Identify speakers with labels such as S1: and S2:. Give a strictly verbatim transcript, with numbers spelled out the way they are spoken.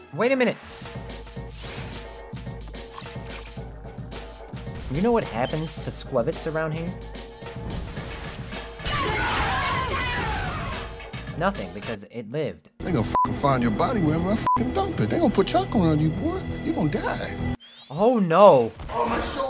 S1: Wait a minute. You know what happens to Skwovets around here? Nothing, because it lived.
S2: They gonna fucking find your body wherever I fucking dump it. They gonna put chocolate on you, boy. You gonna die.
S1: Oh no.
S2: Oh, my shoulder.